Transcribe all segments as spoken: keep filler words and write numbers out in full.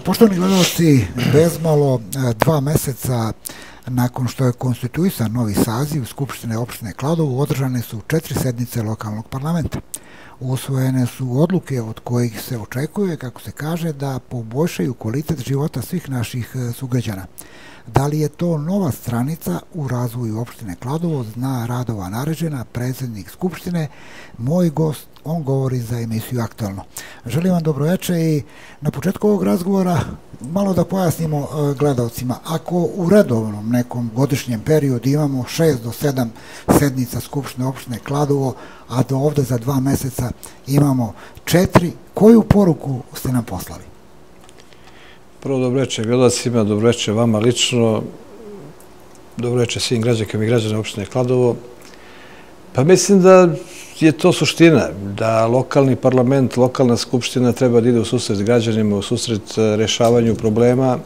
Poštovani gledalci, bezmalo dva meseca nakon što je konstituisan novi saziv Skupštine opštine Kladovo, održane su četiri sednice lokalnog parlamenta. Usvojene su odluke od kojih se očekuje, kako se kaže, da poboljšaju kvalitet života svih naših sugrađana. Da li je to nova stranica u razvoju opštine Kladovo, zna Radova Naređena, predsjednik Skupštine, moj gost, on govori za emisiju Aktualno. Želim vam dobroveče i na početku ovog razgovora malo da pojasnimo gledalcima. Ako u redovnom nekom godišnjem periodu imamo šest do sedam sednica Skupštine opštine Kladovo, a do ovde za dva meseca imamo četiri, koju poruku ste nam poslali? Prvo, dobroveče gledalcima, dobroveče vama lično, dobroveče svim građankama i građanima opštine Kladovo. Pa mislim da je to suština, da lokalni parlament, lokalna skupština treba da ide u susret građanima, u susret rešavanju problema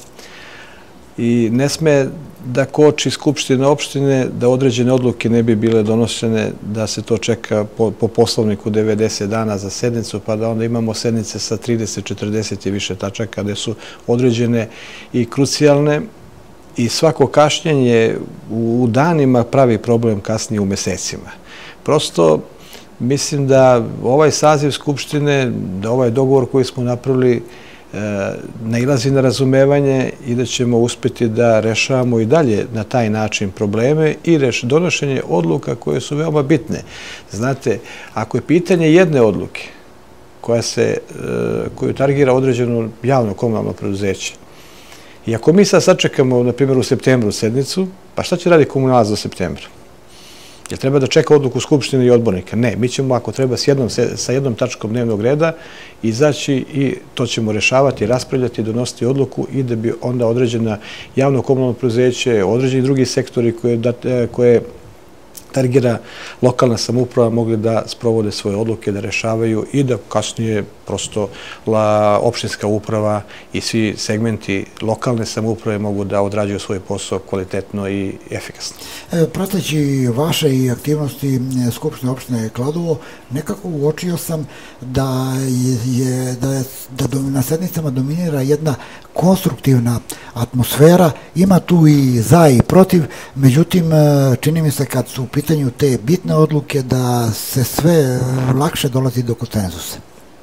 i ne sme da koči skupština opštine da određene odluke ne bi bile donošene, da se to čeka po, po poslovniku devedeset dana za sednicu, pa da onda imamo sednice sa trideset, četrdeset i više tačaka gde su određene i krucijalne i svako kašnjenje u danima pravi problem kasnije u mesecima. Prosto mislim da ovaj saziv Skupštine, da ovaj dogovor koji smo napravili nailazi na razumevanje i da ćemo uspjeti da rešavamo i dalje na taj način probleme i donošenje odluka koje su veoma bitne. Znate, ako je pitanje jedne odluke koja se, koju targira određeno javno komunalno preduzeće, i ako mi sad sačekamo, na primjer, u septembru sednicu, pa šta će raditi komunalac do septembra? Jel treba da čeka odluku Skupštine i odbornika? Ne, mi ćemo, ako treba, sa jednom tačkom dnevnog reda izaći i to ćemo rešavati, raspravljati, donositi odluku i da bi onda određena javno komunalno preduzeće, određeni drugi sektori koje targira lokalna samouprava mogli da sprovode svoje odluke, da rešavaju i da kasnije prosto opštinska uprava i svi segmenti lokalne samouprave mogu da odrađuju svoj posao kvalitetno i efikasno. Prateći vaše i aktivnosti Skupštine opštine Kladovo, nekako uočio sam da je da na sednicama dominira jedna konstruktivna atmosfera, ima tu i za i protiv, međutim, čini mi se kad su u pitanju te bitne odluke da se sve lakše dolazi do konsenzusa.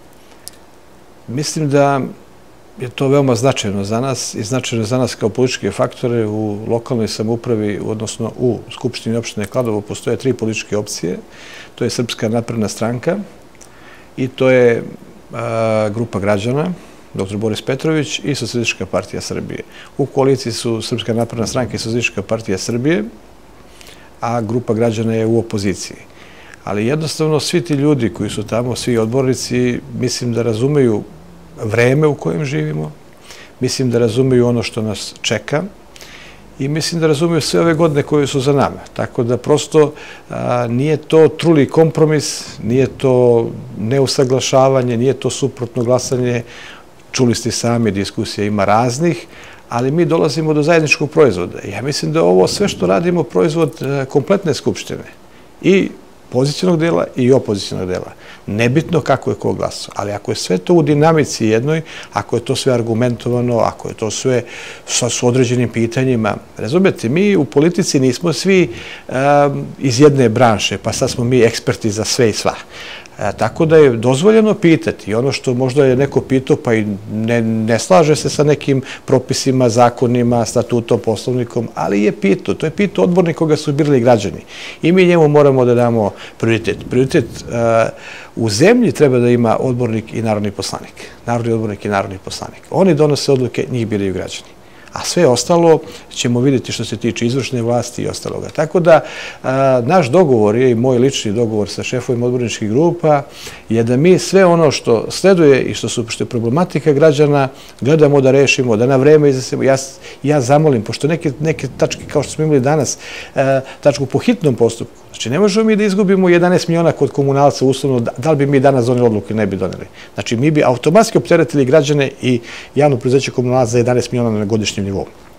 Mislim da je to veoma značajno za nas i značajno za nas kao političke faktore u lokalnoj samoupravi, odnosno u Skupštini opštine Kladovo postoje tri političke opcije. To je Srpska napredna stranka i to je grupa građana, doktor Boris Petrović i Socijalistička partija Srbije. U koaliciji su Srpska napredna stranka i Socijalistička partija Srbije, a grupa građana je u opoziciji. Ali jednostavno svi ti ljudi koji su tamo, svi odbornici, mislim da razumeju vreme u kojem živimo, mislim da razumeju ono što nas čeka i mislim da razumeju sve ove godine koje su za nama. Tako da prosto nije to truli kompromis, nije to neusaglašavanje, nije to suprotno glasanje. Čuli ste sami, diskusija ima raznih, ali mi dolazimo do zajedničkog proizvoda. Ja mislim da ovo sve što radimo proizvod kompletne Skupštine i pozicionog dela i opozicionog dela. Nebitno kako je ko glasao, ali ako je sve to u dinamici jednoj, ako je to sve argumentovano, ako je to sve sa određenim pitanjima, razumijete, mi u politici nismo svi iz jedne branše, pa sad smo mi eksperti za sve i sva. Tako da je dozvoljeno pitati i ono što možda je neko pitao pa i ne slaže se sa nekim propisima, zakonima, statutom, poslovnikom, ali je pitao. To je pitao odbornik koga su birali građani. I mi njemu moramo da damo prioritet. Prioritet u zemlji treba da ima odbornik i narodni poslanik. Narodni odbornik i narodni poslanik. Oni donose odluke, njih biraju građani. A sve ostalo ćemo vidjeti što se tiče izvršne vlasti i ostaloga. Tako da naš dogovor je i moj lični dogovor sa šefovima odborničkih grupa je da mi sve ono što sleduje i što je problematika građana gledamo da rešimo, da na vreme iznesemo. Ja zamolim, pošto neke tačke kao što smo imali danas, tačku po hitnom postupku, znači ne možemo mi da izgubimo jedanaest miliona kod komunalca uslovno, da li bi mi danas doneli odluku ili ne bi doneli. Znači mi bi automatski opteretili građane i javno preduzeće komunalaca za jedanaest miliona na godišnjem nivou.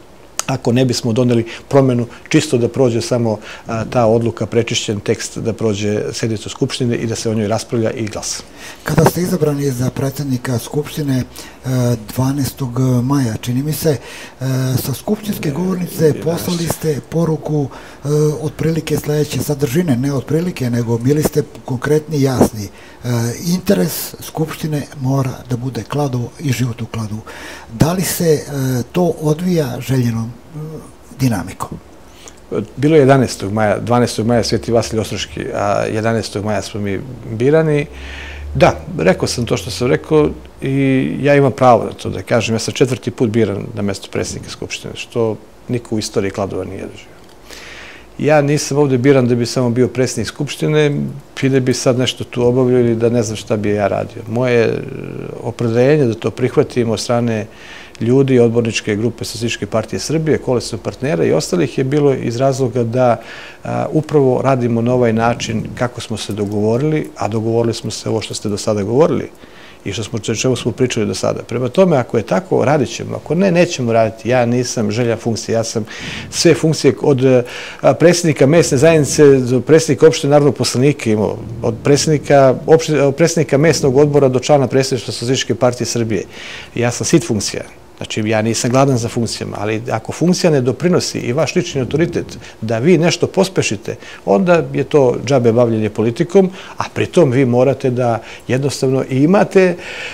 ako ne bismo doneli promjenu, čisto da prođe samo ta odluka, prečišćen tekst, da prođe sednicu Skupštine i da se o njoj raspravlja i glasa. Kada ste izabrani za predsjednika Skupštine dvanaestog maja, čini mi se, sa skupštinske govornice poslali ste poruku otprilike sljedeće sadržine, ne otprilike, nego bili ste konkretni i jasni. Interes Skupštine mora da bude Kladovo i život u Kladovu. Da li se to odvija željenom dinamikom? Bilo je jedanaestog maja, dvanaestog maja Sveti Vasilij Ostroški, a jedanaestog maja smo mi birani. Da, rekao sam to što sam rekao i ja imam pravo na to da kažem. Ja sam četvrti put biran na mjesto predsjednika Skupštine, što niko u istoriji Kladova nije doživio. Ja nisam ovdje biran da bi samo bio predsjednik Skupštine i da bi sad nešto tu obavljao ili da ne znam šta bi ja radio. Moje opredeljenje da to prihvatimo od strane ljudi, odborničke grupe Socijalističke partije Srbije, koalicionog partnera i ostalih je bilo iz razloga da upravo radimo na ovaj način kako smo se dogovorili, a dogovorili smo se ovo što ste do sada govorili i što smo, čemu smo pričali do sada. Prema tome, ako je tako, radit ćemo. Ako ne, nećemo raditi. Ja nisam želja funkcije. Ja sam sve funkcije od predsjednika mesne zajednice do predsjednika opštine narodnog poslanika imao. Od predsjednika mesnog odbora do člana predsjedništva Socijalističke partije Srbije. Ja sam sit funkcija. Znači, ja nisam gladan za funkcijama, ali ako funkcija ne doprinosi i vaš lični autoritet da vi nešto pospešite, onda je to džabe bavljenje politikom, a pritom vi morate da jednostavno imate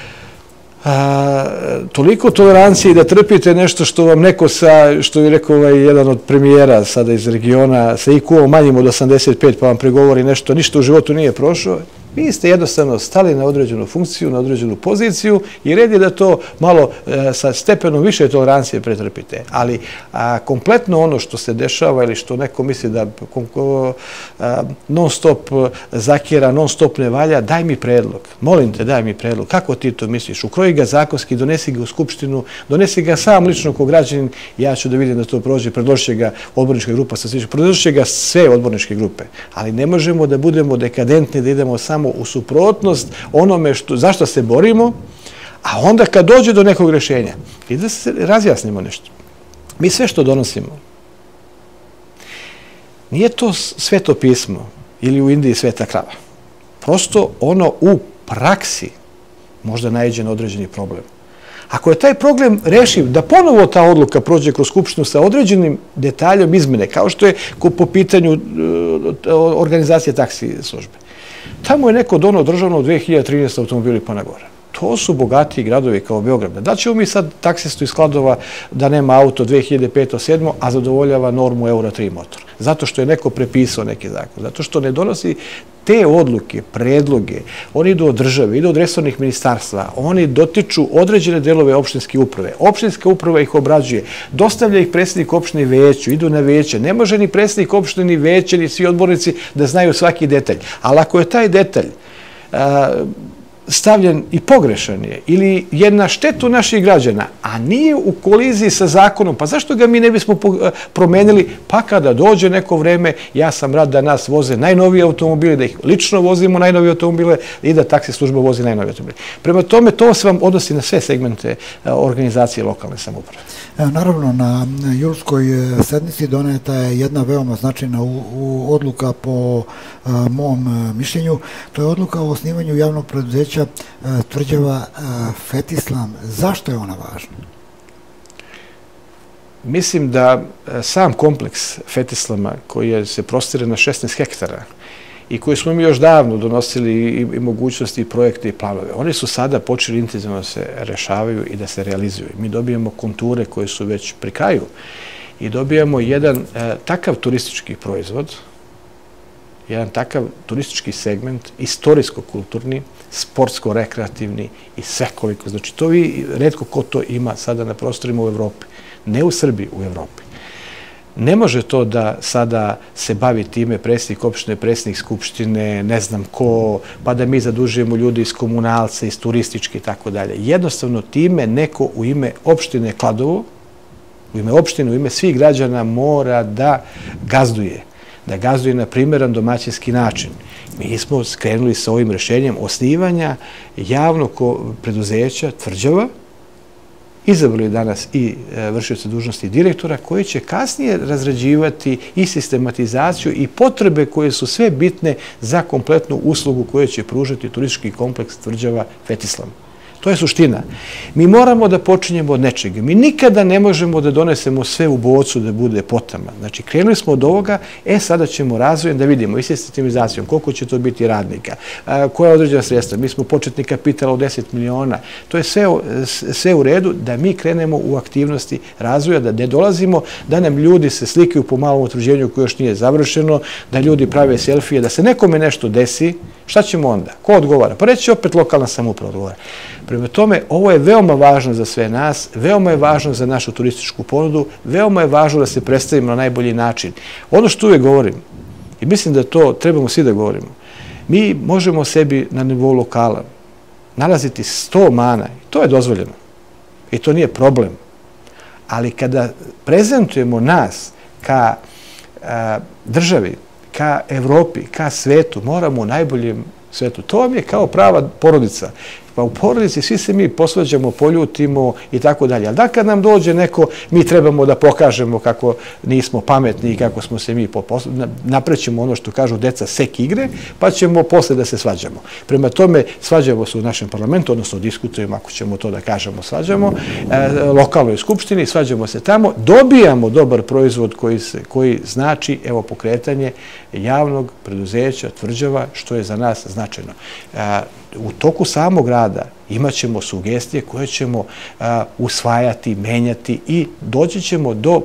toliko tolerancije i da trpite nešto što vam neko sa, što je rekao jedan od premijera sada iz regiona, sa I Q-om manjim od osamdeset pet pa vam pregovori nešto, ništa u životu nije prošlo. Vi ste jednostavno stali na određenu funkciju, na određenu poziciju i red je da to malo sa stepenom više tolerancije pretrpite. Ali kompletno ono što se dešava ili što neko misli da non stop zakira, non stop ne valja, daj mi predlog. Molim te, daj mi predlog. Kako ti to misliš? Ukroji ga zakonski, donesi ga u Skupštinu, donesi ga sam lično kao građanin. Ja ću da vidim da to prođe, predložit će ga odbornička grupa, predložit će ga sve odborničke grupe. Ali ne možemo da budemo dekadentni, da idemo samo u suprotnost onome zašto se borimo, a onda kad dođe do nekog rješenja, i da se razjasnimo nešto. Mi sve što donosimo, nije to sveto pismo ili u Indiji sveta krava. Prosto ono u praksi možda naiđe na određeni problem. Ako je taj problem rešiv, da ponovo ta odluka prođe kroz Skupštinu sa određenim detaljom izmene, kao što je po pitanju organizacije taksi službe. Tamo je neko donao državno u dve hiljade trinaeste. automobili pa na gore. To su bogatiji gradovi kao Beograd. Da ćemo mi sad taksistu iz Kladova da nema auto dve hiljade pete. do sedme. a zadovoljava normu euro tri motor. Zato što je neko prepisao neki zakon. Zato što ne donosi te odluke, predloge, oni idu od države, idu od resornih ministarstva, oni dotiču određene delove opštinske uprave. Opštinska uprava ih obrađuje, dostavlja ih predsjednik opštine veću, idu na veće. Ne može ni predsjednik opštine, ni veće, ni svi odbornici da znaju svaki detalj. Ali ako je taj detalj stavljen i pogrešan je ili je na štetu naših građana, a nije u koliziji sa zakonom, pa zašto ga mi ne bismo promenili, pa kada dođe neko vreme, ja sam rad da nas voze najnovije automobile, da ih lično vozimo najnovije automobile i da taksi služba vozi najnovije automobile. Prema tome, to se vam odnosi na sve segmente organizacije lokalne samouprave. Naravno, na julskoj sednici doneta je jedna veoma značajna odluka po mom mišljenju. To je odluka o osnivanju javnog preduzeća tvrđava Fetislam. Zašto je ona važna? Mislim da sam kompleks Fetislama koji se prostire na šesnaest hektara i koji smo mi još davno donosili i mogućnosti i projekte i planove, oni su sada počeli intenzivno da se rešavaju i da se realizuju. Mi dobijamo konture koje su već pri kraju i dobijamo jedan takav turistički proizvod, jedan takav turistički segment, istorijsko-kulturni, sportsko-rekreativni i svekoliko. Znači, to vi, retko ko to ima sada na prostorima u Evropi. Ne u Srbiji, u Evropi. Ne može to da sada se bavi time predsjednik opštine, predsjednik skupštine, ne znam ko, pa da mi zadužujemo ljudi iz komunalca, iz turističke i tako dalje. Jednostavno time neko u ime opštine Kladovo, u ime opštine, u ime svih građana mora da gazduje. Da gazduje na primjeran domaćinski način. Mi smo skrenuli sa ovim rešenjem osnivanja javnog preduzeća tvrđava izabrali danas i vršioce dužnosti direktora koji će kasnije razrađivati i sistematizaciju i potrebe koje su sve bitne za kompletnu uslugu koju će pružati turistički kompleks Tvrđava Fetislam. To je suština. Mi moramo da počinjemo od nečega. Mi nikada ne možemo da donesemo sve u bocu da bude potama. Znači, krenuli smo od ovoga, e, sada ćemo razvojem da vidimo i sistemizacijom koliko će to biti radnika, koja je određena sredstva. Mi smo početni kapital od deset miliona. To je sve u redu da mi krenemo u aktivnosti razvoja, da ne dolazimo, da nam ljudi se slikaju po malom utvrđenju koje još nije završeno, da ljudi prave selfije, da se nekome nešto desi. Šta ćemo onda? Ko odgovara? Pa reći opet lokalna samouprava odgovara. Prema tome, ovo je veoma važno za sve nas, veoma je važno za našu turističku ponudu, veoma je važno da se predstavimo na najbolji način. Ono što uvijek govorim, i mislim da to trebamo svi da govorimo, mi možemo sebi na nivou lokala nalaziti sto mana, i to je dozvoljeno, i to nije problem. Ali kada prezentujemo nas ka državi, ka Evropi, ka svetu, moramo u najboljem svetu. To vam je kao prava porodica. Pa u porodici svi se mi posvađamo, poljutimo i tako dalje. Ali da kad nam dođe neko, mi trebamo da pokažemo kako nismo pametni i kako smo se mi naprećemo ono što kažu deca sek igre, pa ćemo posle da se svađamo. Prema tome, svađamo se u našem parlamentu, odnosno diskutujemo, ako ćemo to da kažemo, svađamo, lokalnoj skupštini, svađamo se tamo, dobijamo dobar proizvod koji znači, evo, pokretanje javnog preduzeća Tvrđava, što je za nas značajno. U toku samog rada imat ćemo sugestije koje ćemo usvajati, menjati i doći ćemo do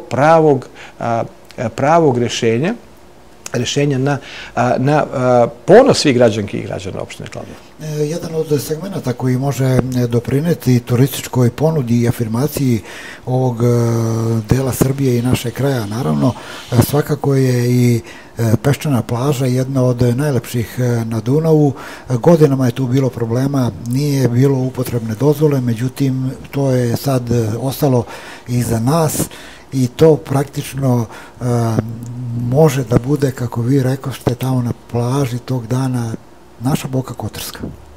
pravog rešenja, rešenja na ponos svih građanki i građana opštine Kladovo. Jedan od segmenta koji može doprineti turističkoj ponudi i afirmaciji ovog dela Srbije i naše kraja, naravno, svakako je i Peščana plaža, jedna od najlepših na Dunavu. Godinama je tu bilo problema, nije bilo upotrebne dozvole, međutim, to je sad ostalo iza nas i to praktično može da bude, kako vi rekoste, tamo na plaži tog dana naša Boka Kotorska.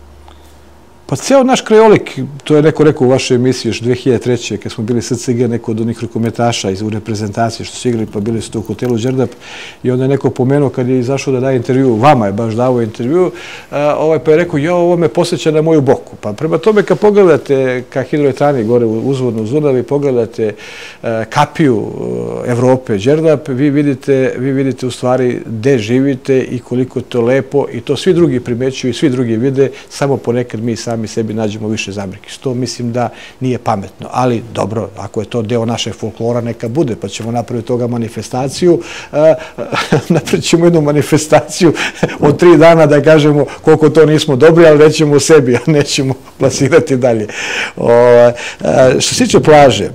Pa ceo naš krajolik, to je neko rekao u vašoj emisiji još dve hiljade treće. kad smo bili S C G, neko od onih rukometaša u reprezentaciji što su igrali, pa bili su tu u hotelu Đerdap i onda je neko pomenuo kad je izašao da daje intervju, vama je baš dao intervju, pa je rekao, jo, ovo me posjeća na moju Boku. Pa prema tome kad pogledate ka hidroelektrani gore uzvodno u Dunavi, pogledate kapiju Evrope Đerdap, vi vidite u stvari gde živite i koliko je to lepo i to svi drugi primećuju i svi drugi vide, samo ponekad mi sami sebi nađemo više zamerki. Što mislim da nije pametno. Ali dobro, ako je to deo našeg folklora, neka bude, pa ćemo napraviti toga manifestaciju. Napravit ćemo jednu manifestaciju od tri dana da kažemo koliko to nismo dobri, ali rećemo o sebi, a nećemo plasirati dalje. Što se tiče plaže,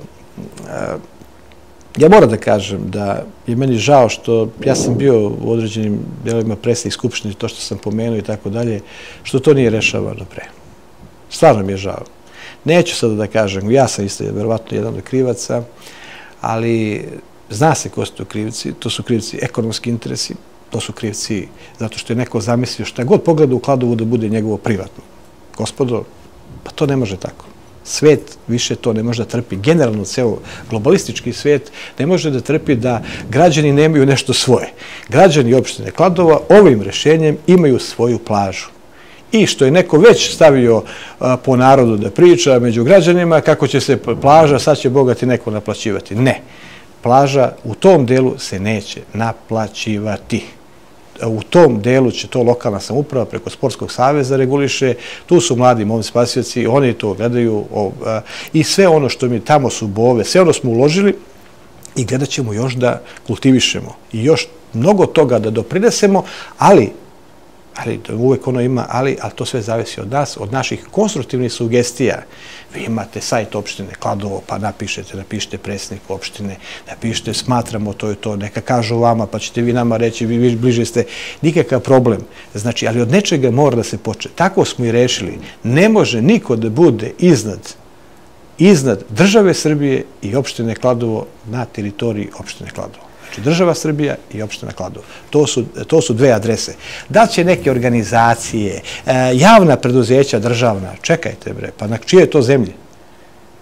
ja moram da kažem da je meni žao što, ja sam bio u određenim delovima presa i skupštine, to što sam pomenuo i tako dalje, što to nije rešavano pre. Stvarno mi je žao. Neću sada da kažem, ja sam isto verovatno jedan od krivaca, ali zna se ko su to krivci, to su krivci ekonomski interesi, to su krivci zato što je neko zamislio šta god pogleda u Kladovu da bude njegovo privatno. Gospodo, pa to ne može tako. Svet više to ne može da trpi. Generalno, ceo globalistički svet ne može da trpi da građani nemaju nešto svoje. Građani opštine Kladova ovim rešenjem imaju svoju plažu. I što je neko već stavio po narodu da priča među građanima kako će se plaža, sad će bogati neko naplaćivati. Ne. Plaža u tom delu se neće naplaćivati. U tom delu će to lokalna samouprava preko Sportskog saveza reguliše, tu su mladi momci spasioci, oni to gledaju i sve ono što mi tamo su bove, sve ono smo uložili i gledat ćemo još da kultivišemo i još mnogo toga da doprinesemo, ali ali uvek ono ima, ali to sve zavisi od nas, od naših konstruktivnih sugestija. Vi imate sajt opštine Kladovo, pa napišete, napišete predsjednik opštine, napišete smatramo to i to, neka kažu vama, pa ćete vi nama reći, vi bliže ste, nikakav problem. Znači, ali od nečega mora da se počne. Tako smo i rešili. Ne može niko da bude iznad iznad države Srbije i opštine Kladovo na teritoriji opštine Kladovo. Znači, država Srbija i opština Kladovo. To su dve adrese. Da će neke organizacije, javna preduzeća državna, čekajte bre, pa na čije je to zemlje?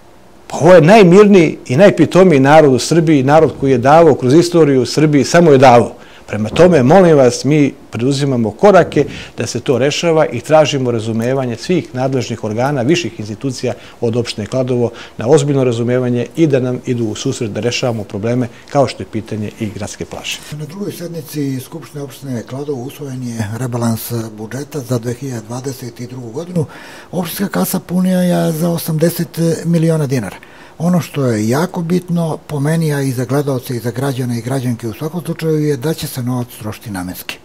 Pa ovo je najmirniji i najpitomiji narod u Srbiji, narod koji je davao kroz istoriju u Srbiji, samo je davao. Prema tome, molim vas, mi preduzimamo korake da se to rešava i tražimo razumevanje svih nadležnih organa, viših institucija od opštine Kladovo na ozbiljno razumevanje i da nam idu u susret da rešavamo probleme kao što je pitanje i gradske plaže. Na drugoj sednici Skupštine opštine Kladovo usvojen je rebalans budžeta za dve hiljade dvadeset drugu. godinu. Opštinska kasa punija je za osamdeset miliona dinara. Ono što je jako bitno po meni, a i za gledalce i za građane i građanke u svakom slučaju, je da će se novac trošiti namenski.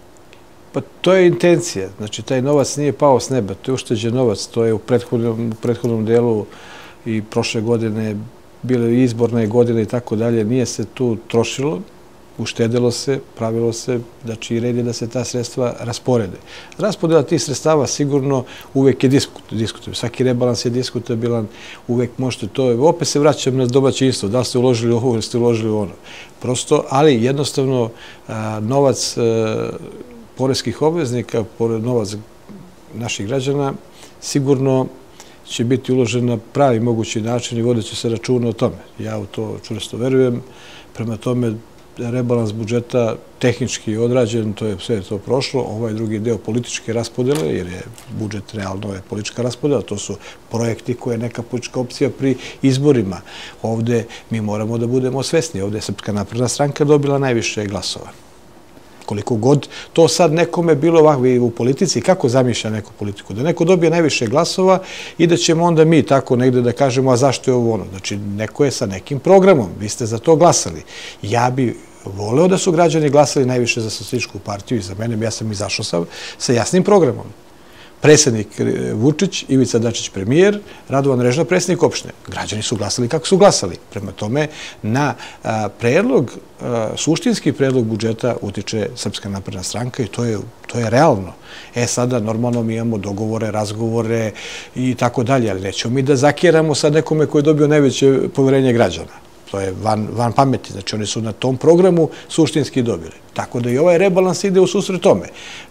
Pa to je intencija. Znači, taj novac nije pao s neba. To je ušteđen novac. To je u prethodnom, prethodnom delu i prošle godine bile izborne godine i tako dalje. Nije se tu trošilo. Uštedilo se, pravilo se, znači i red je da se ta sredstva rasporede. Raspodela tih sredstava sigurno uvek je diskutabilan. Svaki rebalans je diskutabilan, uvek možete to... Opet se vraćam na domaćinstvo, da li ste uložili ovo ili ste uložili ono. Prosto, ali jednostavno novac poreskih obveznika, novac naših građana, sigurno će biti uložen na pravi mogući način i vodit će se računa o tome. Ja u to čvrsto verujem. Prema tome, rebalans budžeta tehnički odrađen, to je sve to prošlo. Ovaj drugi deo političke raspodele, jer je budžet realno je politička raspodela, to su projekti koje je neka politička opcija pri izborima. Ovde mi moramo da budemo svesni. Ovde je Srpska napredna stranka dobila najviše glasova. Koliko god to sad nekome bilo ovako u politici, kako zamišlja neku politiku? Da neko dobije najviše glasova i da ćemo onda mi tako negde da kažemo, a zašto je ovo ono? Znači, neko je sa nekim programom, vi ste za to glasali. Ja bi voleo da su građani glasali najviše za Socijalističku partiju i za mene, ja sam izašao sa, sa jasnim programom. Predsjednik Vučić, Ivica Dačić premijer, Radovan Režna predsjednik opštine. Građani su glasali kako su glasali. Prema tome, na predlog, suštinski predlog budžeta utiče Srpska napredna stranka i to je, to je realno. E sada, normalno mi imamo dogovore, razgovore i tako dalje, ali nećemo mi da zakjeramo sad nekome koji je dobio najveće poverenje građana. To je van, van pameti. Znači, oni su na tom programu suštinski dobili. Tako da i ovaj rebalans ide u susret tome.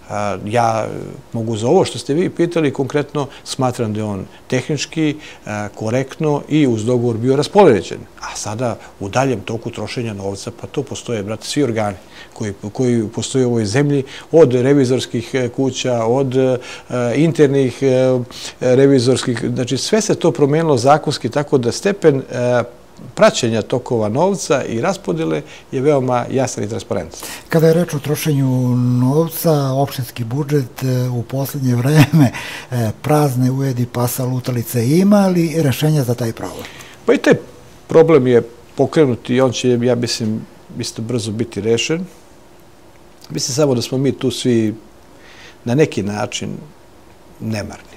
Ja mogu za ovo što ste vi pitali konkretno, smatram da je on tehnički, korektno i uz dogovor bio raspoređen. A sada u daljem toku trošenja novca, pa to postoje, brate, svi organi koji, koji postoje u ovoj zemlji, od revizorskih kuća, od internih revizorskih, znači sve se to promenilo zakonski, tako da stepen praćenja tokova novca i raspodele je veoma jasan i transparentan. Kada je reč o trošenju novca, opštinski budžet u poslednje vreme prazne ujedi pasa lutalice, ima li rešenja za taj problem? Pa i taj problem je pokrenut i on će, ja mislim, isto brzo biti rešen. Mislim samo da smo mi tu svi na neki način nemarni.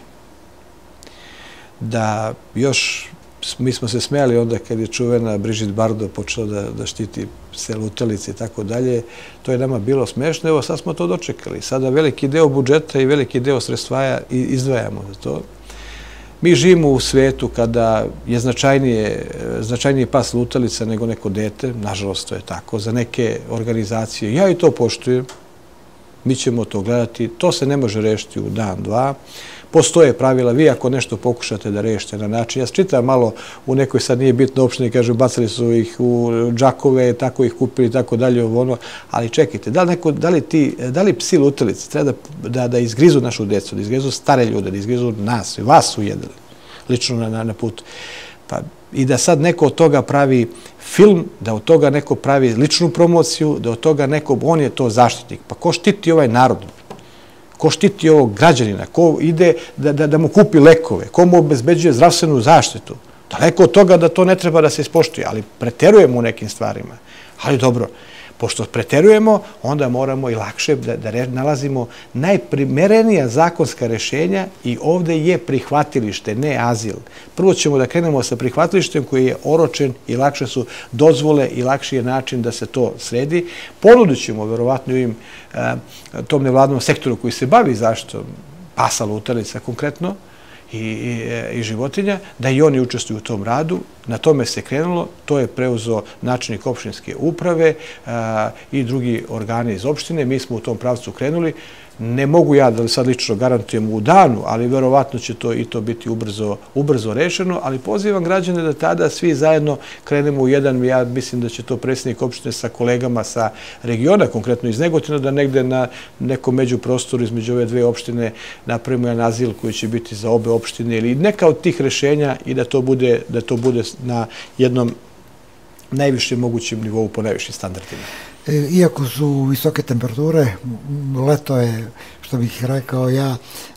Da još mi smo se smijali onda kad je čuvena Brigitte Bardot počela da, da štiti se lutalice i tako dalje. To je nama bilo smešno. Evo sad smo to dočekali. Sada veliki deo budžeta i veliki deo sredstava izdvajamo za to. Mi živimo u svetu kada je značajnije, značajnije pas lutalica nego neko dete. Nažalost, to je tako. Za neke organizacije, ja i to poštujem, mi ćemo to gledati. To se ne može rešiti u dan, dva. Postoje pravila, vi ako nešto pokušate da rešite na način, ja čitam malo u nekoj sad nije bitno opštini, kažu bacali su ih u džakove, tako ih kupili i tako dalje, ono, ali čekajte, da li, neko, da li, ti, da li psi lutalice treba da, da, da izgrizu našu decu, da izgrizu stare ljude, da izgrizu nas, vas su jedili, lično na, na, na putu. Pa, i da sad neko od toga pravi film, da od toga neko pravi ličnu promociju, da od toga neko, on je to zaštitnik. Pa ko štiti ovaj narod? Ko štiti ovog građanina, ko ide da, da, da mu kupi lekove, ko mu obezbeđuje zdravstvenu zaštitu. Daleko od toga da to ne treba da se ispoštuje, ali preterujemo u nekim stvarima. Ali dobro, pošto preterujemo, onda moramo i lakše da, da nalazimo najprimerenija zakonska rešenja i ovde je prihvatilište, ne azil. Prvo ćemo da krenemo sa prihvatilištem koji je oročen i lakše su dozvole i lakši je način da se to sredi. Ponudit ćemo, verovatno, im tom nevladnom sektoru koji se bavi zaštitom pasa lutalica konkretno, i životinja, da i oni učestvuju u tom radu. Na tome se krenulo, to je preuzeo načelnik opštinske uprave i drugi organi iz opštine. Mi smo u tom pravcu krenuli. Ne mogu ja da sad lično garantujem u danu, ali verovatno će to i to biti ubrzo rešeno, ali pozivam građane da tada svi zajedno krenemo u jedan, ja mislim da će to predsjednik opštine sa kolegama sa regiona, konkretno iz Negotina, da negde na nekom međuprostoru između ove dve opštine napravimo jedan azil koji će biti za obe opštine ili neka od tih rešenja i da to bude, da to bude na jednom najvišem mogućem nivou po najvišim standardima. Iako su visoke temperature, leto je, što bih rekao ja,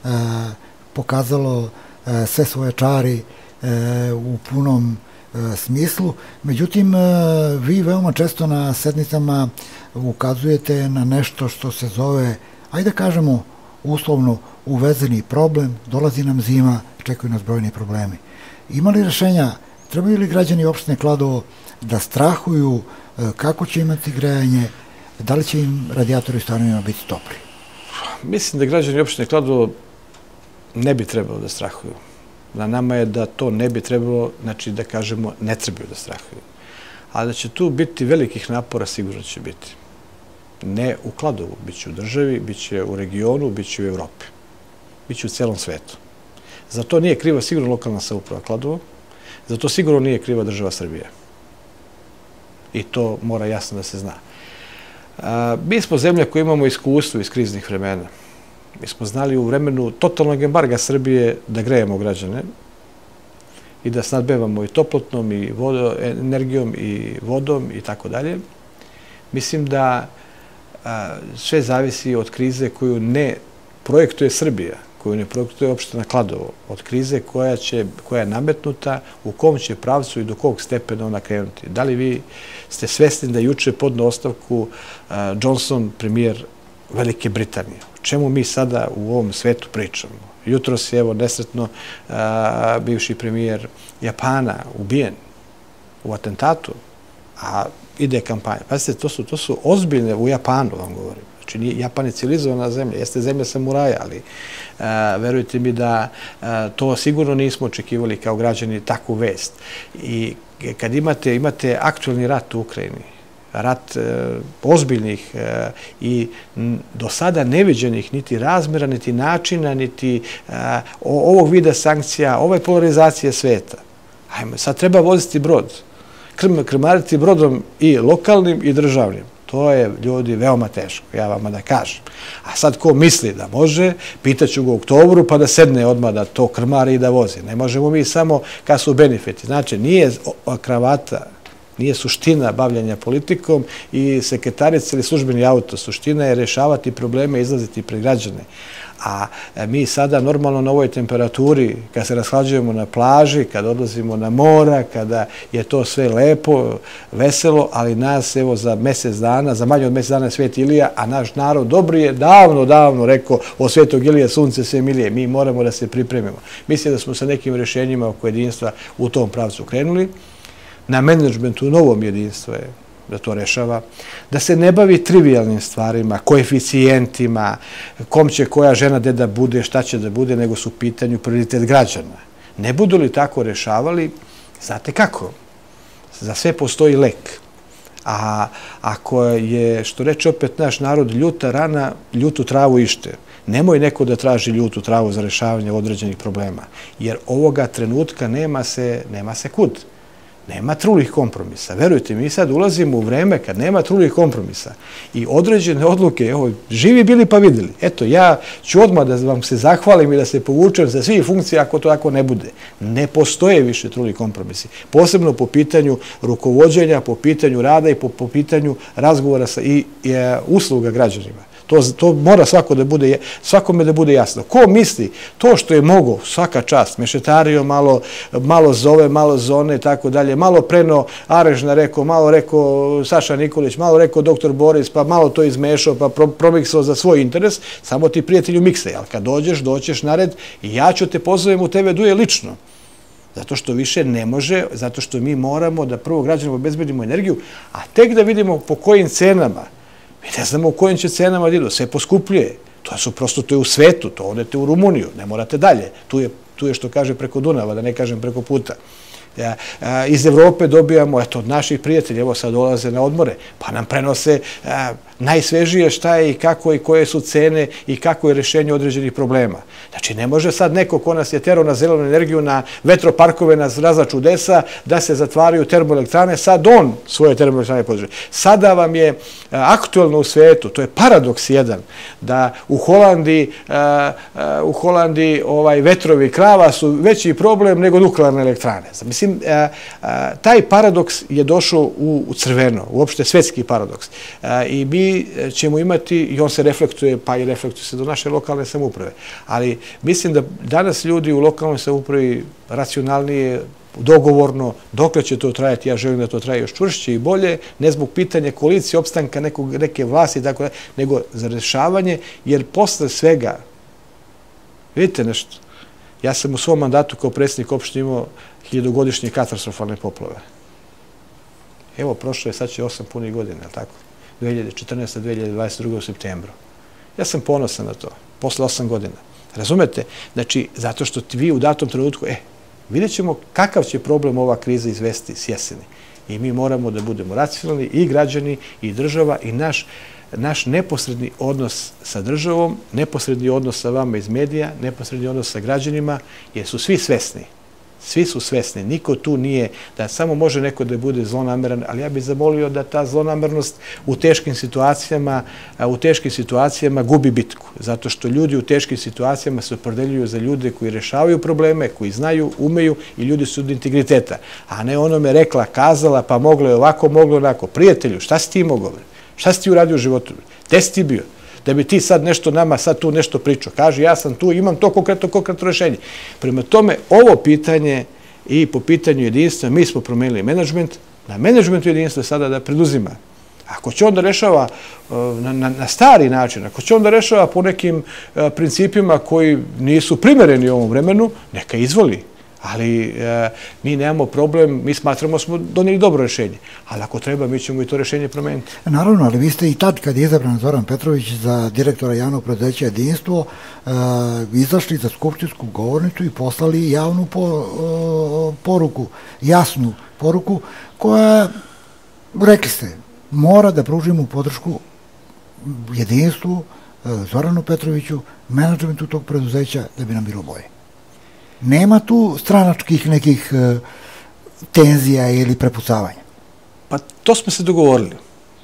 pokazalo sve svoje čari u punom smislu. Međutim, vi veoma često na sednicama ukazujete na nešto što se zove, ajde kažemo, uslovno uvezeni problem, dolazi nam zima, čekaju nas brojni problemi. Ima li rešenja, trebaju li građani opštine Kladovo da strahuju kako će imati grejanje, da li će im radijatori stvarno biti topli? Mislim da građani opštine Kladovo ne bi trebalo da strahuju. Na nama je da to ne bi trebalo, znači da kažemo ne trebaju da strahuju. Ali da će tu biti velikih napora, sigurno će biti. Ne u Kladovu, bit će u državi, bit će u regionu, bit će u Evropi. Bit će u celom svetu. Za to nije kriva sigurno lokalna samouprava Kladovo, za to sigurno nije kriva država Srbije. I to mora jasno da se zna. Mi smo zemlja koja imamo iskustvo iz kriznih vremena. Mi smo znali u vremenu totalnog embarga Srbije da grejemo građane i da snadbevamo i toplotnom, i energijom, i vodom, i tako dalje. Mislim da sve zavisi od krize koju ne projektuje Srbija, koju ne projektuje opština Kladovo, od krize koja je nametnuta, u kom će pravcu i do kog stepena ona krenuti. Da li vi ste svesni da juče podne ostavku Johnson, premijer Velike Britanije? O čemu mi sada u ovom svetu pričamo? Jutros je, evo, nesretno bivši premijer Japana ubijen u atentatu, a ide kampanja. Pazite, to su ozbiljne, u Japanu vam govorim. Znači, Japan je civilizovana zemlja, jeste zemlja samuraja, ali verujte mi da to sigurno nismo očekivali kao građani takvu vest. I kad imate, imate aktualni rat u Ukrajini, rat ozbiljnih i do sada neviđenih niti razmera, niti načina, niti ovog vida sankcija, ove polarizacije sveta. Ajmo, sad treba voziti brod, krmariti brodom i lokalnim i državnim. To je, ljudi, veoma teško, ja vama da kažem. A sad ko misli da može, pitaću ga u oktobru pa da sedne odmah da to krmari i da vozi. Ne možemo mi samo kad su benefiti. Znači, nije kravata, nije suština bavljanja politikom i sekretarica ili službeni auto. Suština je rešavati probleme i izlaziti pred građane. A mi sada normalno na ovoj temperaturi, kad se rashlađujemo na plaži, kad odlazimo na mora, kada je to sve lepo, veselo, ali nas, evo, za mesec dana, za manje od mesec dana je Svet Ilija, a naš narod dobri je davno, davno rekao o Svetog Ilije, sunce sve milije. Mi moramo da se pripremimo. Mislim da smo sa nekim rešenjima oko jedinstva u tom pravcu krenuli. Na menadžmentu novom jedinstva je da to rešava, da se ne bavi trivialnim stvarima, koeficijentima, kom će koja žena gde da bude, šta će da bude, nego su u pitanju prioritet građana. Ne budu li tako rešavali, znate kako? Za sve postoji lek. A ako je, što reče opet naš narod, ljuta rana, ljutu travu ište. Nemoj neko da traži ljutu travu za rešavanje određenih problema, jer ovoga trenutka nema se, nema se kud. Nema trulih kompromisa. Verujte, mi sad ulazimo u vreme kad nema trulih kompromisa i određene odluke, evo, živi bili pa videli. Eto, ja ću odmah da vam se zahvalim i da se povučem za svih funkcija ako to tako ne bude. Ne postoje više truli kompromisi. Posebno po pitanju rukovođenja, po pitanju rada i po, po pitanju razgovora sa, i, i usluga građanima. To, to mora svako da bude, svakome da bude jasno. Ko misli to što je mogo, svaka čast, mešetario malo, malo zove, malo zone i tako dalje, malo preno Arežna rekao, malo rekao Saša Nikolić, malo rekao doktor Boris, pa malo to izmešao, pa pro, promiksao za svoj interes, samo ti prijatelju miksaj, ali kad dođeš, doćeš na red i ja ću te pozovem u te ve duje lično. Zato što više ne može, zato što mi moramo da prvo građanima obezbedimo energiju, a tek da vidimo po kojim cenama. Mi ne znamo u kojim će cenama da idu, sve poskupljuje. To su prosto, to je u svetu, to odete u Rumuniju, ne morate dalje. Tu je, tu tu je što kaže preko Dunava, da ne kažem preko puta. Iz Evrope dobijamo, eto, od naših prijatelja, evo sad dolaze na odmore, pa nam prenose najsvežije šta je i kako i koje su cene i kako je rešenje određenih problema. Znači, ne može sad neko ko nas je terao na zelenu energiju, na vetroparkove, na razna čudesa, da se zatvaraju termoelektrane, sad on svoje termoelektrane podrži. Sada vam je aktuelno u svetu, to je paradoks jedan, da u Holandiji, u Holandiji vetrovi krava su veći problem nego nuklearne elektrane. Mislim, taj paradoks je došao u crveno, uopšte svetski paradoks. I mi ćemo imati, i on se reflektuje, pa i reflektuje se do naše lokalne samouprave. Ali mislim da danas ljudi u lokalnoj samoupravi racionalnije, dogovorno, dokle će to trajati, ja želim da to traje još čvršće i bolje, ne zbog pitanja koalicije, opstanka neke vlasti, nego za rešavanje, jer posle svega, vidite nešto, ja sam u svom mandatu kao predsjednik opštine imao hiljadugodišnje katastrofalne poplave. Evo, prošlo je, sad će osam punih godina, je li tako? dve hiljade četrnaeste. dve hiljade dvadeset druge. u septembru. Ja sam ponosan na to, posle osam godina. Razumete? Znači, zato što vi u datom trenutku, e, vidjet ćemo kakav će problem ova kriza izvesti s jeseni. I mi moramo da budemo racionalni, i građani, i država, i naš naš neposredni odnos sa državom, neposredni odnos sa vama iz medija, neposredni odnos sa građanima, jer su svi svesni. Svi su svesni. Niko tu nije, da samo može neko da bude zlonameran, ali ja bih zamolio da ta zlonamernost u teškim situacijama, u teškim situacijama gubi bitku. Zato što ljudi u teškim situacijama se opredeljuju za ljude koji rešavaju probleme, koji znaju, umeju i ljudi su od integriteta. A ne onome rekla, kazala, pa moglo je ovako, moglo onako. Prijatelju, šta si ti mogao? Šta si ti uradio u životu? Gde si ti bio? Da bi ti sad nešto nama, sad tu nešto pričao. Kaže, ja sam tu, imam to konkretno, konkretno rešenje. Prema tome, ovo pitanje i po pitanju jedinstva, mi smo promenili menadžment, na menadžmentu jedinstva sada da preduzima. Ako će on da rešava na stari način, ako će on da rešava po nekim principima koji nisu primereni u ovom vremenu, neka izvoli. Ali mi nemamo problem, mi smatramo smo donijeli dobro rešenje. Ali ako treba, mi ćemo i to rešenje promeniti. Naravno, ali vi ste i tad, kad je izabran Zoran Petrović za direktora javnog preduzeća Jedinstvo, izašli za skupštinsku govornicu i poslali javnu poruku, jasnu poruku, koja, rekli ste, mora da pružimo podršku Jedinstvu, Zoranu Petroviću, menadžmentu tog preduzeća, da bi nam bilo bolje. Nema tu stranačkih nekih tenzija ili prepucavanja? Pa to smo se dogovorili.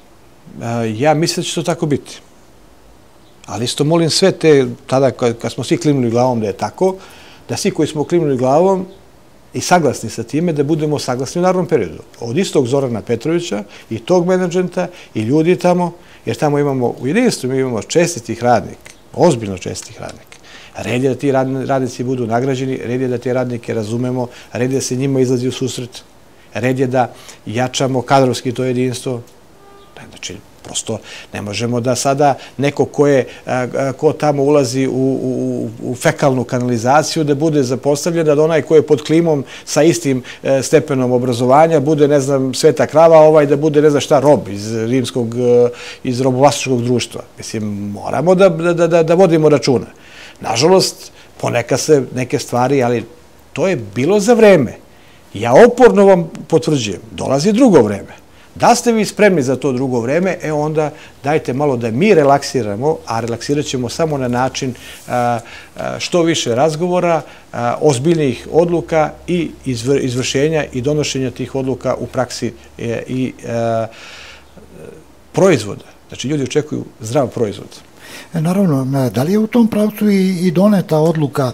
Ja mislim da će to tako biti. Ali isto molim sve te, tada kad smo svi klimnuli glavom da je tako, da svi koji smo klimnuli glavom i saglasni sa time, da budemo saglasni u narednom periodu. Od istog Zorana Petrovića i tog menadžmenta i ljudi tamo, jer tamo imamo u Jedinstvu, mi imamo čestitih radnika, ozbiljno čestitih radnika. Red je da ti radnici budu nagrađeni, red je da te radnike razumemo, red je da se njima izlazi u susret, red je da jačamo kadrovski to jedinstvo. Znači, prosto ne možemo da sada neko ko tamo ulazi u fekalnu kanalizaciju da bude zapostavljen, da onaj ko je pod klimom sa istim stepenom obrazovanja bude, ne znam, sveta krava, ovaj da bude, ne znam šta, rob iz rimskog, iz robovlasničkog društva. Mislim, moramo da vodimo računa. Nažalost, ponekad se neke stvari, ali to je bilo za vreme. Ja oporno vam potvrđujem, dolazi drugo vreme. Da ste vi spremni za to drugo vreme, e onda dajte malo da mi relaksiramo, a relaksirat ćemo samo na način što više razgovora, ozbiljnih odluka i izvršenja i donošenja tih odluka u praksi i proizvoda. Znači, ljudi očekuju zdrav proizvod. Naravno, da li je u tom pravcu i doneta odluka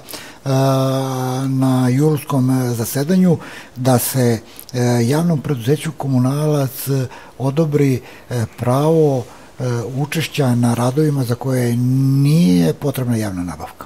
na julskom zasedanju da se javnom preduzeću Komunalac odobri pravo učešća na radovima za koje nije potrebna javna nabavka?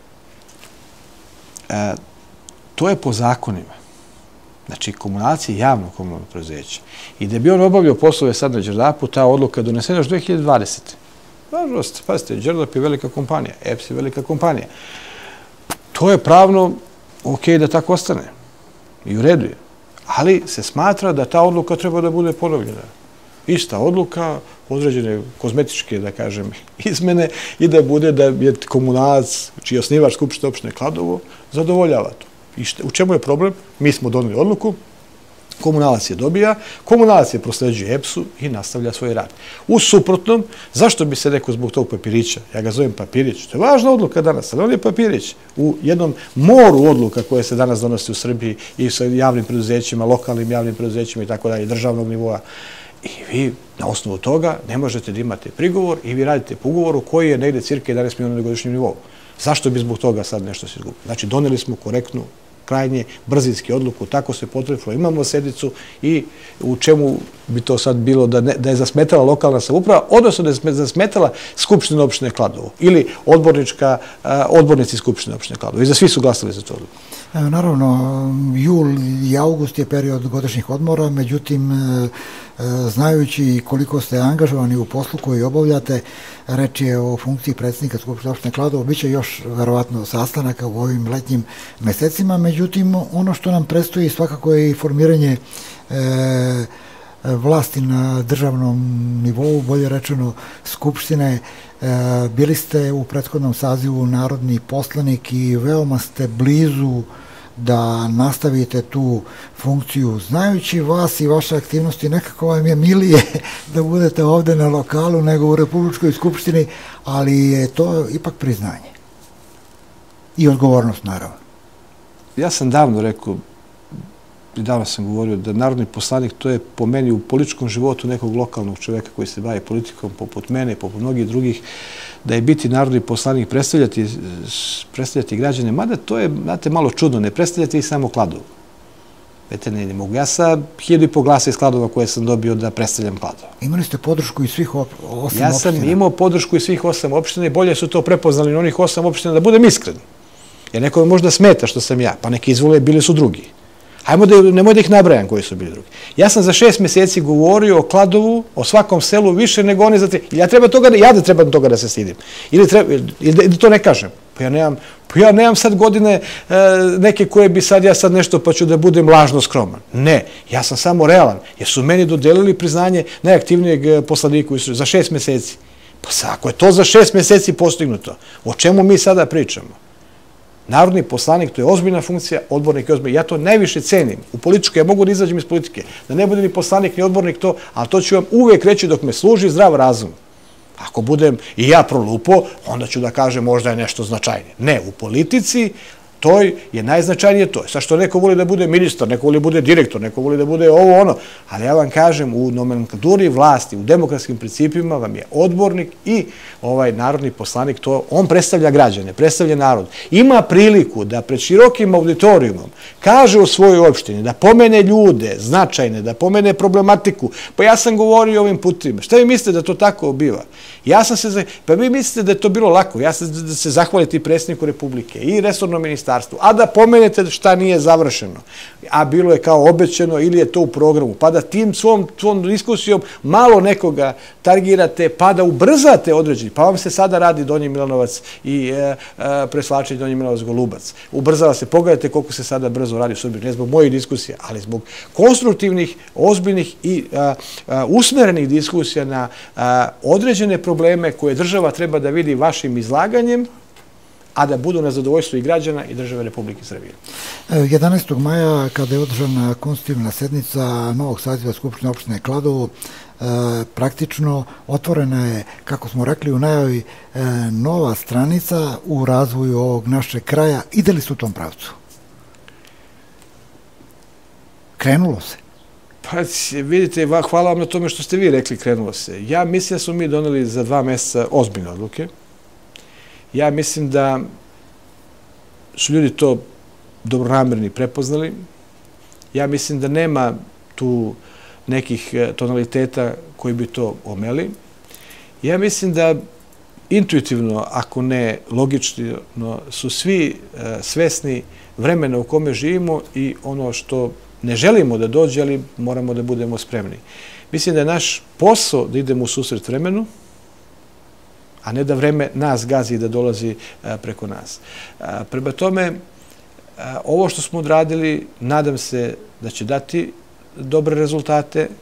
To je po zakonima. Znači, Komunalac je javno komunalno preduzeće. I da bi on obavljao poslove sad na Đerdapu, ta odluka je donesena još dve hiljade dvadesete. Nažalost, pazite, Đerdap je velika kompanija, E P S je velika kompanija. To je pravno ok da tako ostane i u redu je. Ali se smatra da ta odluka treba da bude ponovljena. ista odluka, određene kozmetičke, da kažem, izmene i da bude da je komunalac, čiji je osnivač Skupštine opštine Kladovo, zadovoljava to. I u čemu je problem? Mi smo doneli odluku, komunalac je dobija, komunalac je prosleđuje E P S-u i nastavlja svoj rad. U suprotnom, zašto bi se neko zbog tog papirića, ja ga zovem papirić, to je važna odluka danas, ali on je papirić. U jednom moru odluka koje se danas donosi u Srbiji i sa javnim preduzećima, lokalnim javnim preduzećima i tako dalje, državnog nivoa, i vi na osnovu toga ne možete da imate prigovor i vi radite po ugovoru koji je negde cirka jedanaest miliona na godišnjem nivou. Zašto bi zbog toga sad nešto se izgubilo? Znači, doneli smo korektnu, krajnje brzinski odluku, tako se potrefilo, imamo sednicu i u čemu bi to sad bilo da je zasmetala lokalna samouprava, odnosno da je zasmetala Skupština opštine Kladovo ili odbornici Skupštine opštine Kladovo. I za svi su glasali za to odluku. Naravno, jul i august je period godišnjih odmora, međutim, znajući koliko ste angažovani u poslu koji obavljate, reč je o funkciji predsjednika Skupštine opštine Kladovo, bit će još verovatno sastanaka u ovim letnjim mesecima, međutim, ono što nam predstoji svakako je i formiranje vlasti na državnom nivou, bolje rečeno Skupštine. Bili ste u prethodnom sazivu narodni poslanik i veoma ste blizu da nastavite tu funkciju. Znajući vas i vaše aktivnosti, nekako vam je milije da budete ovde na lokalu nego u Republičkoj skupštini, ali je to ipak priznanje. I odgovornost, naravno. Ja sam davno rekao, i davno sam govorio, da narodni poslanik to je po meni u političkom životu nekog lokalnog čoveka koji se bavi politikom poput mene, poput mnogih drugih, da je biti narodni poslanik, predstavljati građane, mada to je, znate, malo čudno, ne predstavljati ih samo Kladovo. Vete, ne, ne mogu. Ja sa hiljadu i po glasa iz Kladova koje sam dobio da predstavljam Kladovo. Imali ste podršku iz svih osam opština? Ja sam imao podršku iz svih osam opština i bolje su to prepoznali na onih osam opština, da budem iskren. Jer neko možda smeta što sam ja, pa neki izvole bili su drugi. Hajmo da, nemoj da ih nabrajam koji su bili drugi. Ja sam za šest mjeseci govorio o Kladovu, o svakom selu više nego oni za tri. Ili ja treba toga, ja da trebam toga da se stidim. Ili treba, ili da to ne kažem. Pa ja nemam, pa ja nemam sad godine neke koje bi sad ja sad nešto pa ću da budem lažno skroman. Ne, ja sam samo realan. Jer su meni dodelili priznanje najaktivnijeg poslanika za šest mjeseci. Pa sad, ako je to za šest mjeseci postignuto, o čemu mi sada pričamo? Narodni poslanik, to je ozbiljna funkcija, odbornik je ozbiljna. Ja to najviše cenim. U političkoj ja mogu da izađem iz politike. Da ne bude ni poslanik, ni odbornik to, ali to ću vam uvijek reći dok me služi zdrav razum. Ako budem i ja prolupo, onda ću da kažem možda je nešto značajnije. Ne, u politici to je najznačajnije to. Sad što neko voli da bude ministar, neko voli da bude direktor, neko voli da bude ovo ono, ali ja vam kažem, u nomenklaturi vlasti, u demokratskim principima vam je odbornik i ovaj narodni poslanik, to on predstavlja građane, predstavlja narod. Ima priliku da pred širokim auditorijumom kaže u svojoj opštini, da pomene ljude značajne, da pomene problematiku. Pa ja sam govorio ovim putima. Šta vi mislite da to tako biva? Ja sam se, pa vi mislite da je to bilo lako. Ja sam da se zahvaliti predsjedniku Republike i resornom ministarstvu, a da pomenete šta nije završeno, a bilo je kao obećano ili je to u programu, pa da tim svom diskusijom malo nekoga targirate, pa da ubrzate određeni, pa vam se sada radi Donji Milanovac i Preslačenje Donji Milanovac-Golubac. Ubrzava se, pogledajte koliko se sada brzo radi u Srbiji, ne zbog mojih diskusija, ali zbog konstruktivnih, ozbiljnih i usmerenih diskusija na određene probleme koje država treba da vidi vašim izlaganjem, a da budu na zadovoljstvu i građana i države Republike Srbije. jedanaestog maja, kada je održana konstitutivna sednica novog saziva Skupštine opštine Kladovo, praktično otvorena je, kako smo rekli u najavi, nova stranica u razvoju ovog našeg kraja. Ide li se u tom pravcu? Krenulo se? Pa vidite, hvala vam na tome što ste vi rekli krenulo se. Ja mislim da smo mi doneli za dva mjeseca ozbiljne odluke. Ja mislim da su ljudi to dobronamerni prepoznali. Ja mislim da nema tu nekih tonaliteta koji bi to omeli. Ja mislim da intuitivno, ako ne logično, su svi svesni vremena u kome živimo i ono što ne želimo da dođe, ali moramo da budemo spremni. Mislim da je naš posao da idemo u susret vremenu, a ne da vreme nas gazi da dolazi preko nas. Prema tome, ovo što smo odradili, nadam se da će dati dobre rezultate,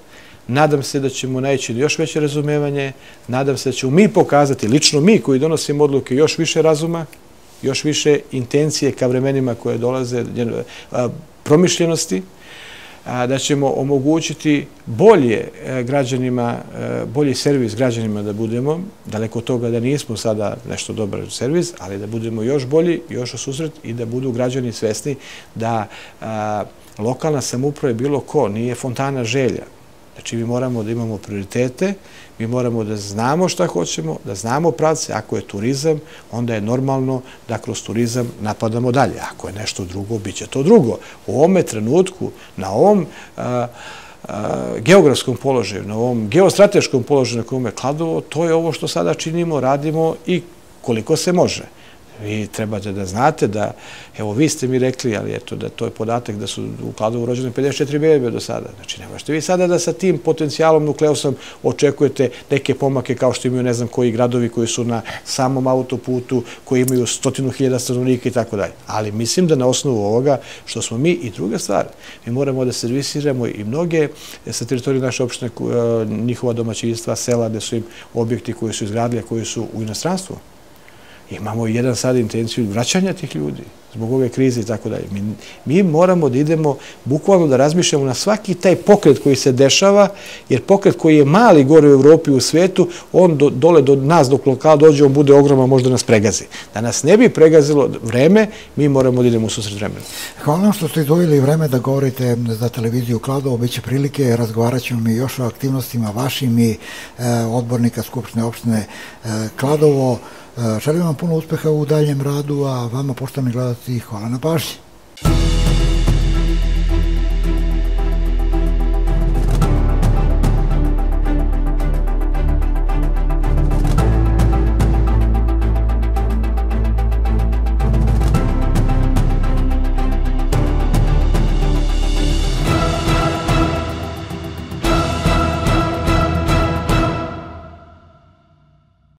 Nadam se da ćemo naići na još veće razumevanje, nadam se da ćemo mi pokazati, lično mi koji donosimo odluke, još više razuma, još više intencije ka vremenima koje dolaze, promišljenosti, da ćemo omogućiti bolje građanima, bolji servis građanima da budemo, daleko od toga da nismo sada nešto dobar servis, ali da budemo još bolji, još u susret i da budu građani svesni da lokalna samouprava bilo ko, nije fontana želja. Znači, mi moramo da imamo prioritete, mi moramo da znamo šta hoćemo, da znamo pravce. Ako je turizam, onda je normalno da kroz turizam napadamo dalje. Ako je nešto drugo, bit će to drugo. U ovome trenutku, na ovom geografskom položaju, na ovom geostrateškom položaju na kojem je Kladovo, to je ovo što sada činimo, radimo i koliko se može. Vi trebate da znate da, evo vi ste mi rekli, ali eto da to je podatak da su u Kladovu rođene pedeset četiri bebe do sada. Znači ne možete vi sada da sa tim potencijalom nukleosom očekujete neke pomake kao što imaju ne znam koji gradovi koji su na samom autoputu, koji imaju stotinu hiljada stanovnika i tako dalje. Ali mislim da na osnovu ovoga što smo mi i druga stvar, mi moramo da servisiramo i mnoge sa teritorije naše opštine, njihova domaćinstva, sela gde su im objekti koji su izgradili, koji su u inostranstvu. Imamo jedan sad intenciju vraćanja tih ljudi zbog ove krize i tako dalje. Mi moramo da idemo, bukvalno da razmišljamo na svaki taj pokret koji se dešava, jer pokret koji je mali gore u Evropi i u svetu, on dole do nas, dok lokal dođe, on bude ogroman, možda nas pregazi. Da nas ne bi pregazilo vreme, mi moramo da idemo u susret vremenu. Hvala vam što ste izdvojili vreme da govorite za televiziju Kladovo. Biće prilike, razgovarat ćemo mi još o aktivnostima vašim i odbornika Skupštine opštine Kladovo. Želim vam puno uspeha u daljem radu, a vama, poštovani gledalci, hvala na pažnji.